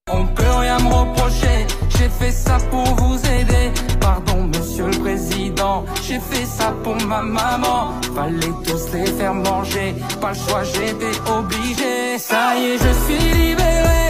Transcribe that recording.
On peut rien me reprocher, j'ai fait ça pour vous aider. Pardon monsieur le président, j'ai fait ça pour ma maman. Fallait tous les faire manger, pas le choix, j'étais obligé. Ça y est, je suis libéré.